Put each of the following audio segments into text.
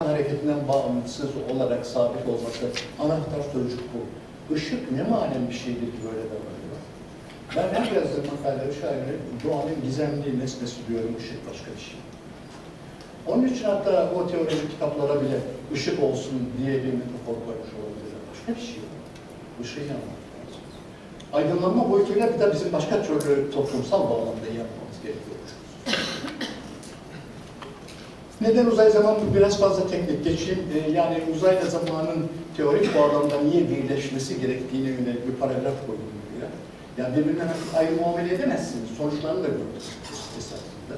hareketinden bağımsız olarak sabit olması, anahtar sözcük bu. Işık ne manen bir şeydir ki böyle davranıyor? Ben her yazdığım makalede şairine doğanın gizemli nesnesi diyorum, ışık başka bir şey. Onun için hatta o teolojik kitaplara bile ışık olsun diye bir metafor koymuş olabilir. Başka bir şey yok. Işığı anlatmak lazım. Aydınlanma boyutuyla bir de bizim başka türlü toplumsal bağlamda yapmamız gerekiyor. Neden uzay zaman biraz fazla teknik geçeyim. Yani uzayla zamanın teorik bağlamda niye birleşmesi gerektiğine yönelik bir paragraf koydum buraya. Yani birbirinden ayrı muamele edemezsiniz. Sonuçlarını da gördük esasında.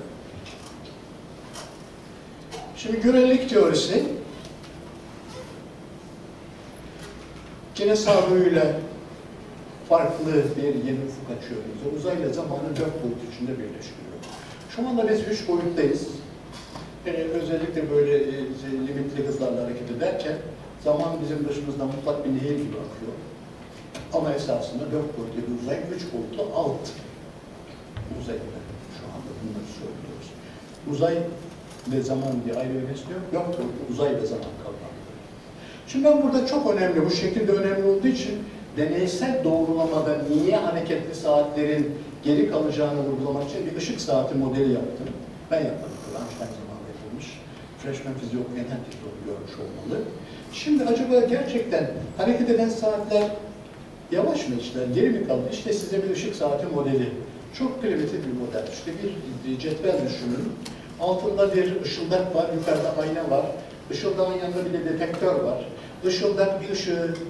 Şimdi görelilik teorisi yine sağduyuyla farklı bir yeni ufuk açıyor bize. Uzayla zamanı 4 boyut içinde birleştiriyor. Şu anda biz 3 boyuttayız. Özellikle böyle limitli hızlarla hareket ederken zaman bizim dışımızdan mutlak bir nehir gibi akıyor. Ama esasında 4 boyutlu bir uzay, 3 boyutlu alt uzayda. Şu anda bunları söylüyoruz. Uzay ve zaman diye ayrı bir nesne yok. 4 boyutlu uzay ve zaman kavramı. Şimdi ben burada çok önemli, bu şekilde önemli olduğu için deneysel doğrulamada niye hareketli saatlerin geri kalacağını vurgulamak için bir ışık saati modeli yaptım. Ben yapmadım. Einstein zamanında yapılmış. Freshman fiziği okuyan herkes onu görmüş olmalı. Şimdi acaba gerçekten hareket eden saatler yavaş mı işler, geri mi kaldı? İşte size bir ışık saati modeli. Çok primitif bir model. İşte bir cetvel düşünün. Altında bir ışıldak var, yukarıda ayna var. Işıldağın yanında bir de detektör var. Işıldak bir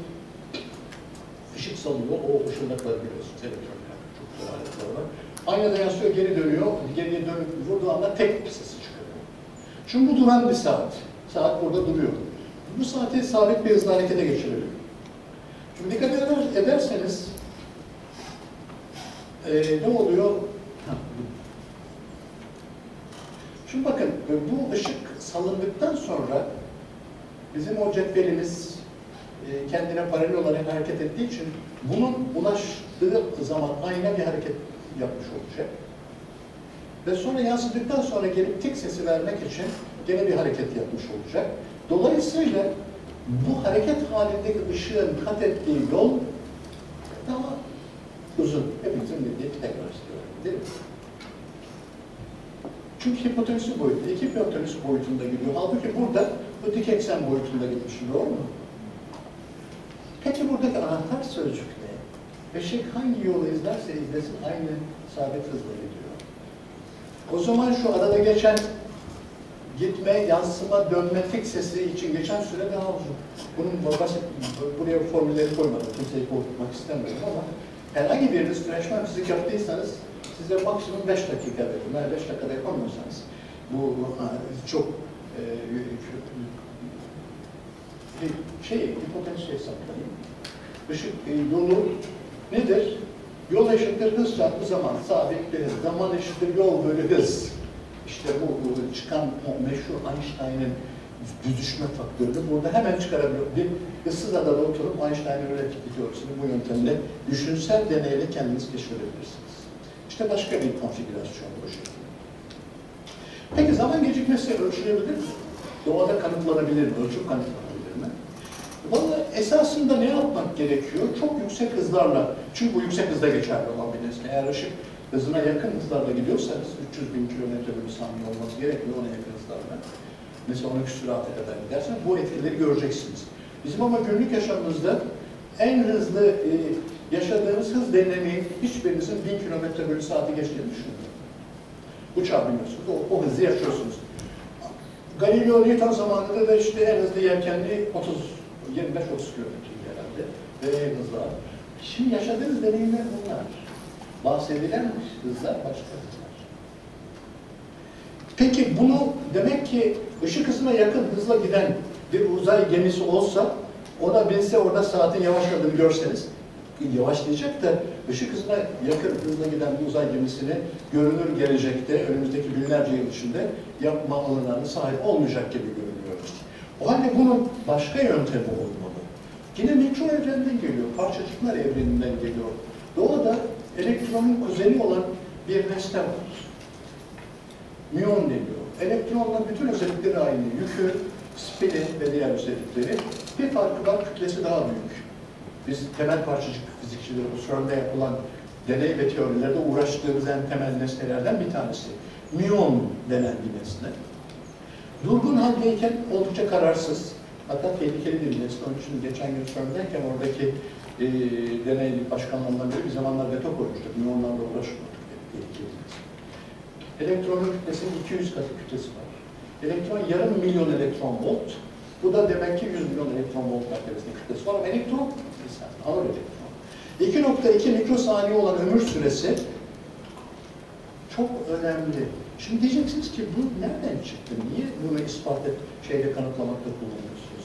ışık salıyor. O ışıldakları biliyorsunuz. Elektronlar, çok güzel aletler var. Aynada yansıyor, geri dönüyor. Geriye dönüp vurduğu anda tek bir sesi çıkarıyor. Şimdi bu duran bir saat. Saat burada duruyor. Bu saati sabit bir hızla harekete geçirelim. Şimdi dikkat ederseniz ne oluyor? Şimdi bakın, bu ışık salındıktan sonra bizim o cetvelimiz kendine paralel olarak hareket ettiği için bunun ulaştığı zaman ayna bir hareket yapmış olacak. Ve sonra yansıdıktan sonra gelip tik sesi vermek için gene bir hareket yapmış olacak. Dolayısıyla bu hareket halindeki ışığın kat ettiği yol daha uzun. Hepimizin bildiği Pitagoras'ı değil mi? Çünkü hipotenüsü boyutu, iki hipotenüsü boyutunda gidiyor. Halbuki burada bu dik eksen boyutunda gitmiş. Doğru mu? Peki buradaki anahtar sözcük ne? Işık hangi yolu izlerse izlesin aynı sabit hızla gidiyor. O zaman şu arada geçen gitme, yansıma, dönme tek sesi için geçen süre daha uzun. Bunun basit, buraya formülleri koymadım. Kimseyi korkutmak istemiyorum ama herhangi biriniz freshman fizik yaptıysanız size maksimum 5 dakika verir. Eğer 5 dakikada yapamıyorsanız bu çok hipotenüsü hesaplayayım. Işık yolu nedir? Yol eşittir hız çarpı zaman. Sabit bir hız. Zaman eşittir yol bölü hız. İşte bu çıkan o meşhur Einstein'ın büzüşme faktörünü burada hemen çıkarabiliyor. Bir ıssız adada oturup Einstein'ın relativite teorisini bu yöntemle düşünsel deneyle kendiniz keşfedebilirsiniz. İşte başka bir konfigürasyon bu şekilde. Peki zaman gecikmesi ölçülebilir mi? Doğada kanıtlanabilir mi? Ölçüp kanıtlanabilir mi? Vallahi esasında ne yapmak gerekiyor? Çok yüksek hızlarla, çünkü bu yüksek hızda geçerli olan bir nesne. Eğer ışık hızına yakın hızlarla gidiyorsanız, 300.000 km/saniye olması gerekiyor ona yakın hızlarla. Mesela 12 sürate kadar giderseniz bu etkileri göreceksiniz. Bizim ama günlük yaşamımızda en hızlı yaşadığımız hız denilemeyi hiçbirinizin 1000 km/saati geçtiğini düşünmüyorum. Uçağa biniyorsunuz, o hızı yaşıyorsunuz. Galileo Newton zamanında da işte en hızlı yelkenli 25-30 kilometre herhalde ve en hızlı. Şimdi yaşadığınız deneyimler bunlar. Bahsedilen hızlar başka hızlar. Peki bunu demek ki ışık hızına yakın hızla giden bir uzay gemisi olsa, ona binse orada saatin yavaşladığını görseniz, yavaşlayacak da ışık hızına yakın hızla giden bir uzay gemisini görünür gelecekte, önümüzdeki binlerce yıl içinde yapma olanlarına sahip olmayacak gibi görünüyoruz. O halde bunun başka yöntemi olmalı. Yine mikro evrenden geliyor, parçacıklar evreninden geliyor. Doğada elektronun kuzeni olan bir nesne var. Müyon deniyor. Elektronla bütün özellikleri aynı. Yükü spini ve diğer özellikleri. Bir farkı var, kütlesi daha büyük. Biz temel parçacık fizikçileri, bu CERN'de yapılan deney ve teorilerde uğraştığımız en temel nesnelerden bir tanesi. Müyon denen bir nesne. Durgun haldeyken oldukça kararsız, hatta tehlikeli bir nesne. Onun için geçen gün CERN'deyken oradaki deney başkanlarından biri bir zamanlar veto koymuştuk. Müyonlarla uğraşmıyorduk. Tehlikeli bir nesne. Elektronun kütlesinin 200 katı kütlesi var. Elektron yarım milyon elektron volt. Bu da demek ki 100 milyon elektron volt mertebesinde kütlesi var. Ama elektron, ağır elektron. 2.2 mikrosaniye olan ömür süresi çok önemli. Şimdi diyeceksiniz ki bu nereden çıktı? Niye bunu ispat kanıtlamakta kullanıyorsunuz?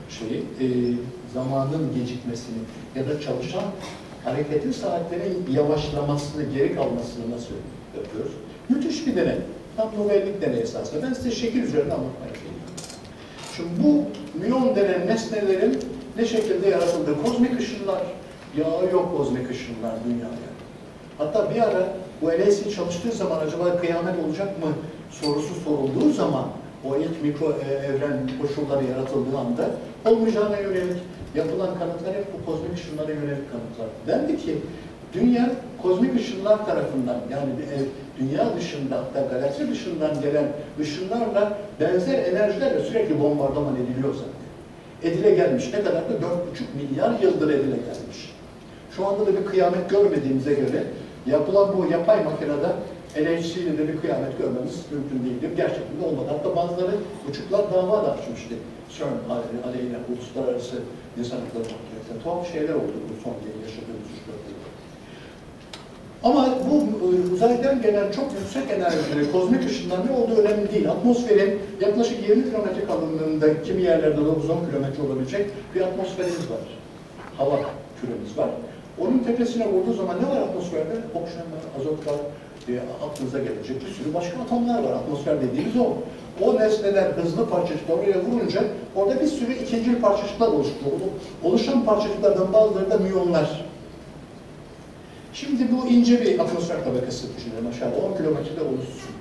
Zamanın gecikmesini ya da çalışan hareketin saatlerin yavaşlamasını, geri kalmasını nasıl yapıyoruz? Müthiş bir deney. Tam Nobel'lik deney esasında. Ben size şekil üzerinde anlatmaya çalışıyorum. Şimdi bu müyon denen nesnelerin ne şekilde yaratıldığı, kozmik ışınlar, yağıyor kozmik ışınlar dünyaya. Hatta bir ara bu LHC çalıştığı zaman acaba kıyamet olacak mı sorusu sorulduğu zaman o ilk mikro evren koşulları yaratıldığı anda olmayacağına yönelik yapılan kanıtlar hep bu kozmik ışınlara yönelik kanıtlar. Dendi ki dünya kozmik ışınlar tarafından, yani dünya dışında, hatta galaksi dışından gelen ışınlarla benzer enerjilerle sürekli bombardıman ediliyor zaten. Edile gelmiş. Ne kadar da 4,5 milyar yıldır edile gelmiş. Şu anda da bir kıyamet görmediğimize göre yapılan bu yapay makinede LHC ile de bir kıyamet görmemiz mümkün değildir. Gerçekten de olmadı. Hatta bazıları uçuklar dava da açmıştı. CERN aleyhine, uluslararası insan hakları mahkemesinde. Tuhaf şeyler oldu bu son yaşadığımız 3-4 yılda. Ama bu uzaydan gelen çok yüksek enerjili kozmik ışınlar ne olduğu önemli değil. Atmosferin yaklaşık 20 kilometre kalınlığında, kimi yerlerde 9-10 kilometre olabilecek bir atmosferimiz var. Hava küremiz var. Onun tepesine vurduğu zaman ne var atmosferde? Oksijen var, azot var, aklınıza gelecek bir sürü başka atomlar var. Atmosfer dediğimiz o. O nesneler, hızlı parçacıklar oraya vurunca orada bir sürü ikincil parçacıklar oluşturuyor. Oluşan parçacıklardan bazıları da müyonlar. Şimdi bu ince bir atmosfer tabakası düşünelim aşağıda. 10 kilometrede oluşsun.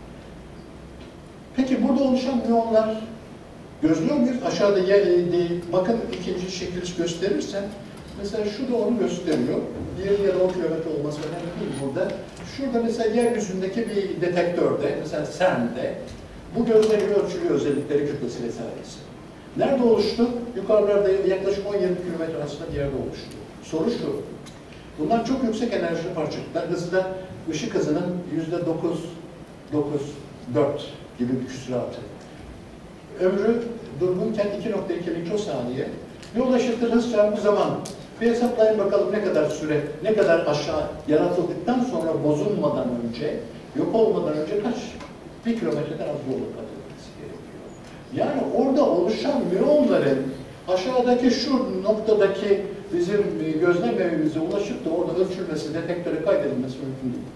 Peki burada oluşan müyonlar gözlüyor muyuz? Aşağıda bakın ikinci şekil gösterirsen mesela şu da onu gösteriyor. Diğeri ya da 10 kilometre olması önemli değil burada. Şurada mesela yeryüzündeki bir detektörde, mesela CERN'de bu gözleniyor, ölçülüyor özellikleri, kütlesi vesairesi. Nerede oluştu? Yukarılarda yaklaşık 10-20 kilometre arasında bir yerde oluştu. Soru şu. Bunlar çok yüksek enerjili parçacıklar. Hızı da ışık hızının %9,4 gibi bir küsuratı. Ömrü durgunken 2.2 mikrosaniye. Bir ulaşıtır hız çarpı zaman. Bir hesaplayın bakalım ne kadar süre, ne kadar aşağı yaratıldıktan sonra bozulmadan önce, yok olmadan önce kaç? 1 kilometreden az yolu kat edilmesi gerekiyor. Yani orada oluşan müyonların aşağıdaki şu noktadaki bizim gözlem evimize ulaşıp da orada ölçülmesi, detektöre kaydedilmesi mümkün değil.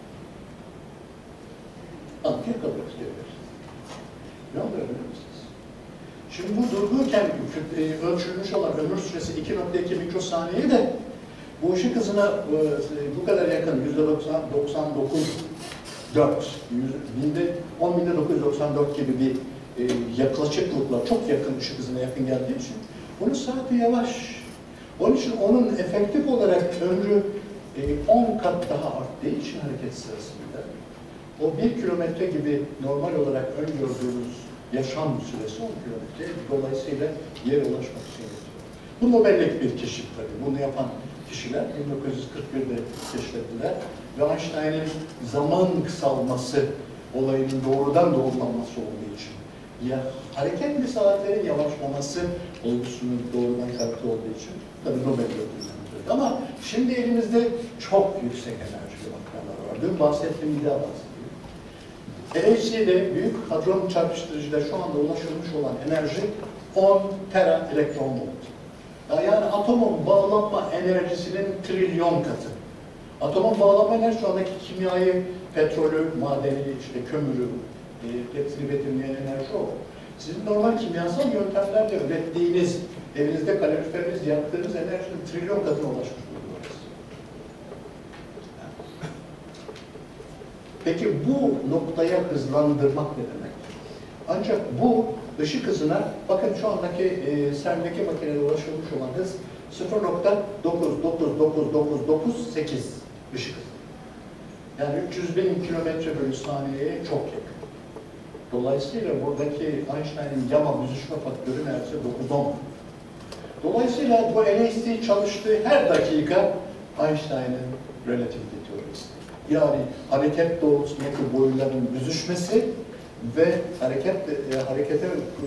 Antiye kalırız diyorlar. Ne oluyor biliyor musunuz? Şimdi bu durgunken ölçülmüş olan ömür süresi 2.2 mikrosaniye de bu ışık hızına bu kadar yakın, %99,4, 10.994 gibi bir yaklaşıklıkla, çok yakın ışık hızına yakın geldiği için bunun saati yavaş. Onun için onun efektif olarak ömrü 10 kat daha arttığı için hareket sırasında o 1 kilometre gibi normal olarak öngördüğümüz yaşam süresi 10 kilometre. Dolayısıyla yere ulaşmak için yetiyor. Bu Nobel'lik bir keşif tabii. Bunu yapan kişiler 1941'de keşfettiler ve Einstein'ın zaman kısalması olayının doğrudan doğrulanması olduğu için ya hareketli saatlerin yavaşlaması olgusunun doğrudan karakter olduğu için tabii Nobel ödüllendirildi. Ama şimdi elimizde çok yüksek enerjili makineler var. Dün bahsettiğim bir daha bahsedeyim. LHC'de büyük hadron çarpıştırıcıda şu anda ulaşılmış olan enerji 10 tera elektron volt. Yani atomun bağlanma enerjisinin trilyon katı. Atomun bağlanma enerjisi şu andaki kimyayı, petrolü, madeni, işte kömürü, hepsini betimleyen enerji o. Sizin normal kimyasal yöntemlerle ürettiğiniz, evinizde kaloriferiniz yaktığınız enerjinin trilyon katına ulaşmış oluyoruz. Peki bu noktaya hızlandırmak ne demek? Ancak bu ışık hızına, bakın şu andaki CERN'deki makinede ulaşılmış olan hız 0.99998 ışık hızı. Yani 300.000 kilometre bölü saniyeye çok yakın. Dolayısıyla buradaki Einstein'ın gamma büzüşme faktörü neredeyse 9-10. Dolayısıyla bu LHC çalıştığı her dakika Einstein'ın relativite teorisi. Yani hareket doğrultusundaki boyların büzüşmesi ve hareket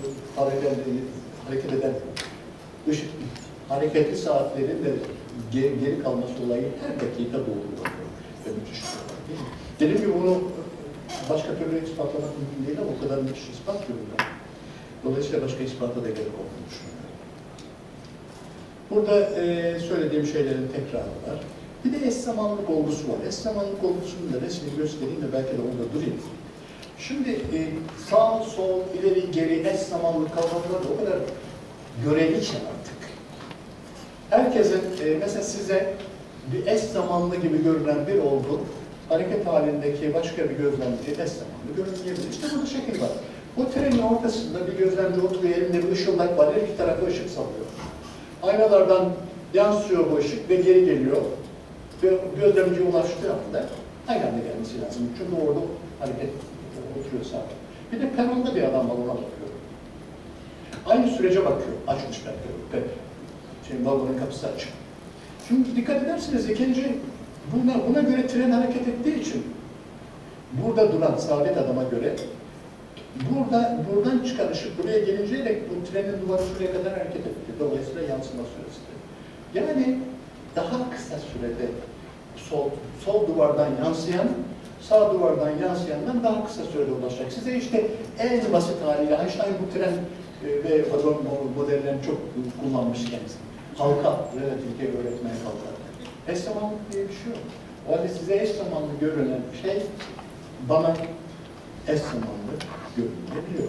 eden ışık hareketli saatlerin de geri kalması olayı her dakika doğru ve müthiş. Dediğim gibi bunu başka türlü ispatlamak mümkün değil ama o kadar müthiş ispat görüyorum. Dolayısıyla başka ispata da gerek olduğunu düşünüyorum. Burada söylediğim şeylerin tekrarı var. Bir de eş zamanlılık olgusu var. Eş zamanlılık olgusunu da resmini göstereyim de belki de orada durayım. Şimdi sağ, sol, ileri, geri, eş zamanlılık kavramları o kadar göreli ki artık. Herkesin, mesela size bir eş zamanlı gibi görünen bir olgu, hareket halindeki başka bir gözlemci eş zamanlı görünmeyebilir. İşte burada şekil var. Bu trenin ortasında bir gözlemci oturuyor, elinde bir ışıldak var, her iki tarafa ışık salıyor. Aynalardan yansıyor bu ışık ve geri geliyor. Gözlemciye ulaştığı anda aynı anda gelmesi lazım. Çünkü orada hareket oturuyor sağda. Bir de peronda bir adam var, ona bakıyor. Aynı sürece bakıyor. Açmış belki. Vagonun kapısı açık. Şimdi dikkat ederseniz ikinci, buna göre tren hareket ettiği için burada duran sabit adama göre buradan çıkan ışık buraya gelince bu trenin duvarı şuraya kadar hareket etti. Dolayısıyla yansıma süresi. Yani daha kısa sürede sol duvardan yansıyan, sağ duvardan yansıyandan daha kısa sürede ulaşacak. Size işte en basit haliyle Einstein bu tren ve vagon modellerini çok kullanmış kendisi. Halka relativiteyi öğretmeye kalkar. Eş zamanlılık diye bir şey yok. O halde size eş zamanlı görünen şey bana eş zamanlı görünebiliyor.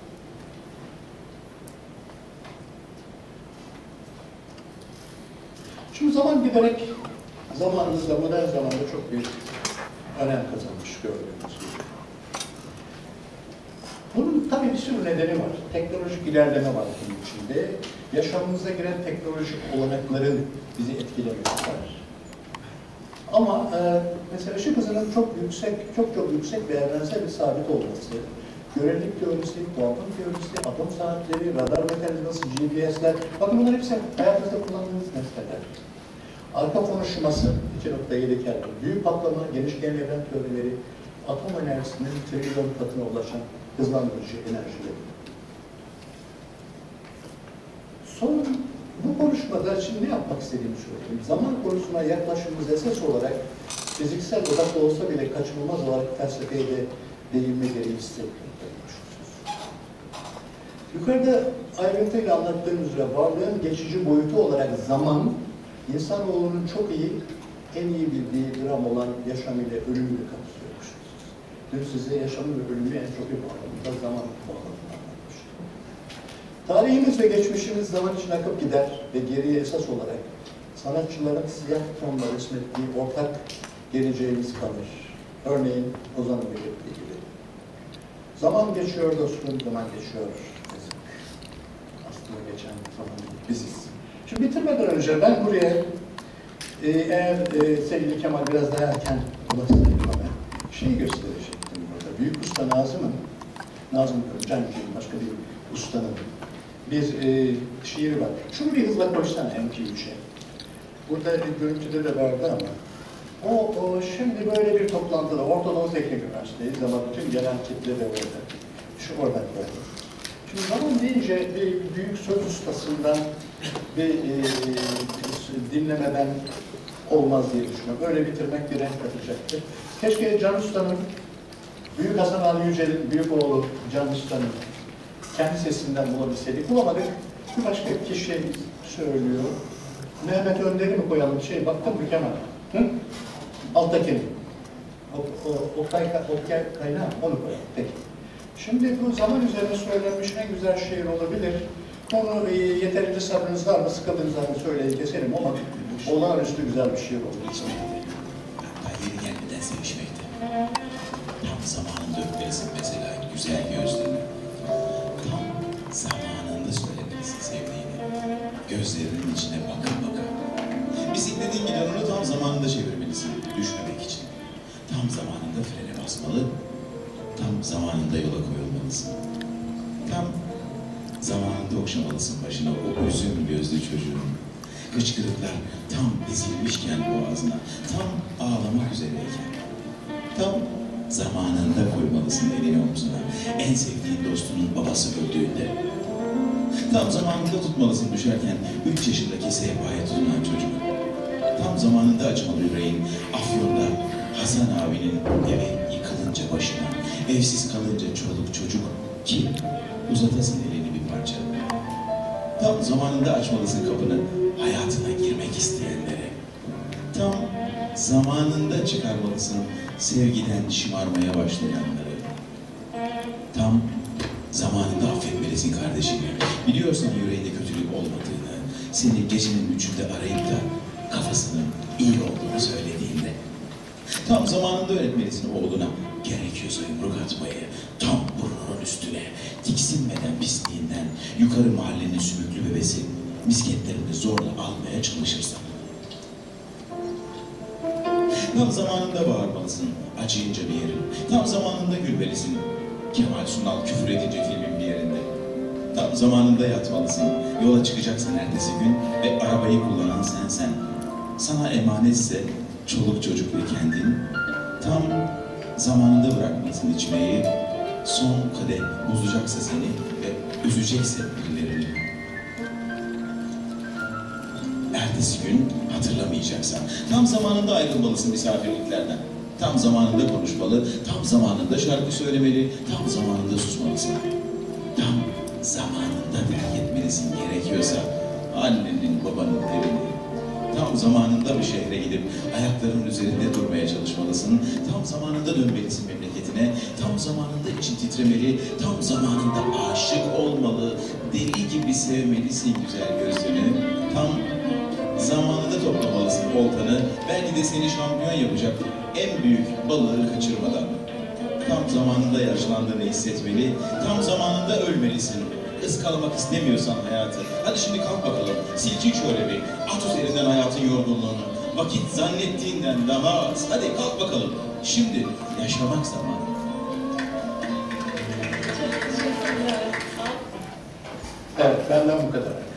Şimdi zaman giderek zamanımızda, modern zamanda çok büyük önem kazanmış gördüğünüz gibi. Bunun tabii bir sürü nedeni var. Teknolojik ilerleme var bunun içinde. Yaşamımıza giren teknolojik olanakların bizi etkilemesi var. Ama mesela ışık hızının çok yüksek ve evrensel bir sabit olması, görelilik teorisi, kuantum teorisi, atom saatleri, radar mekanizması, GPS'ler, bakın bunlar hepsi hayatımızda kullandığımız nesneler. Arka konuşması, 2.7 Kelvin, büyük patlama, geniş gen evren teorileri, atom enerjisinin trilyon katına ulaşan hızlandırıcı enerjileri. Son bu konuşmada şimdi ne yapmak istediğimi söyleyeyim. Zaman konusuna yaklaşımımız esas olarak fiziksel odaklı olsa bile kaçınılmaz olarak felsefeye de değinme gereği hissetmiyor. Yukarıda ayrıntıyla anlattığım üzere varlığın geçici boyutu olarak zaman, insanoğlunun çok iyi, en iyi bildiği dram olan yaşam ile ölümü kapsıyormuş. Dün size yaşamı ve ölümü en çok bir bağlamında zaman bağlamında anlatmıştım. Tarihimiz ve geçmişimiz zaman için akıp gider ve geriye esas olarak sanatçıların siyah tonla resmettiği ortak geleceğimiz kalır. Örneğin Ozan'ın belirttiği gibi. Zaman geçiyor dostum, zaman geçiyor. Aslında geçen zaman biziz. Şimdi bitirmeden önce ben buraya eğer sevgili Kemal biraz daha erken ulaşsaydı bana şeyi gösterecektim burada. Büyük usta Nazım Cancı'nın başka bir ustanın bir şiiri var. Şunu bir hızla koysana MP3'e. Burada görüntüde de vardı ama şimdi böyle bir toplantıda Orta Doğu Teknik Üniversitesi'yiz ama bütün gelen kitle de orada. Şu orada koyalım. Şimdi zaman deyince bir büyük söz ustasından bir dinlemeden olmaz diye düşünüyorum. Öyle bitirmek bir renk katacaktır. Keşke Can Usta'nın, Büyük Hasan Ali Yücel'in büyük oğlu Can Usta'nın kendi sesinden bulabilseydik. Bulamadık. Bir başka kişi söylüyor. Mehmet Önder'i mi koyalım? Baktım mı Kemal? Alttakini. Kaynağı onu koyalım. Peki. Şimdi bu zaman üzerine söylenmiş en güzel şiir olabilir. Onu yeterince sabrınız var mı, sıkıldığınız var mı söyleyin keselim ama olağanüstü güzel bir şiir oldu. Hatta yeri gelmeden sevişmekti. Tam zamanında öpmelisin mesela güzel gözlerini. Tam gözlerinin içine baka baka. Bisikletin gidonunu tam zamanında çevirmelisin, düşmemek için. Tam zamanında frene basmalı, tam zamanında yola koyulmalısın. Tam zamanında okşamalısın başına o üzüm gözlü çocuğun. Hıçkırıklar tam dizilmişken boğazına, tam ağlamak üzereyken. Tam zamanında koymalısın elini omzuna, en sevdiğin dostunun babası öldüğünde. Tam zamanında tutmalısın düşerken 3 yaşındaki sehpaya tutunan çocuk. Tam zamanında açmalı yüreğin Afyon'da Hasan abinin evi yıkılınca başına, evsiz kalınca çoluk çocuk kim uzatasın elini bir parça. Tam zamanında açmalısın kapını hayatına girmek isteyenlere. Tam zamanında çıkarmalısın sevgiden şımarmaya başlayanları. Tam zamanında affetmelisin kardeşini. Biliyorsan yüreğinde kötülük olmadığını, seni gecenin 3'ünde arayıp da kafasının iyi olduğunu söylediğinde. Tam zamanında öğretmelisin oğluna gerekiyorsa yumruk atmayı, tam burnunun üstüne, tiksinmeden pisliğinden, yukarı mahallenin sümüklü bebesi misketlerini zorla almaya çalışırsan. Tam zamanında bağırmalısın acıyınca bir yerin, tam zamanında gülmelisin Kemal Sunal küfür edince filmin bir yerinde. Tam zamanında yatmalısın, yola çıkacaksan ertesi gün ve arabayı kullanan sensen. Sana emanetse çoluk çocuk ve kendin, tam zamanında bırakmalısın içmeyi, son kadeh bozacaksa seni ve üzecekse birilerini. Ertesi gün hatırlamayacaksan, tam zamanında ayrılmalısın misafirliklerden. Tam zamanında konuşmalı, tam zamanında şarkı söylemeli, tam zamanında susmalısın. Tam zamanında terk etmelisin gerekiyorsa annenin babanın evini. Tam zamanında bir şehre gidip ayaklarının üzerinde durmaya çalışmalısın. Tam zamanında dönmelisin memleketine. Tam zamanında için titremeli. Tam zamanında aşık olmalı. Deli gibi sevmelisin güzel gözünü. Tam zamanında toplamalısın oltanı. Belki de seni şampiyon yapacak en büyük balığı kaçırmadan. Tam zamanında yaşlandığını hissetmeli. Tam zamanında ölmelisin. Iskalamak istemiyorsan hayatı. Hadi şimdi kalk bakalım. Silkik şöyle bir. At üzerinden hayatın yorgunluğunu. Vakit zannettiğinden daha az. Hadi kalk bakalım. Şimdi yaşamak zamanı. Evet, benden bu kadar.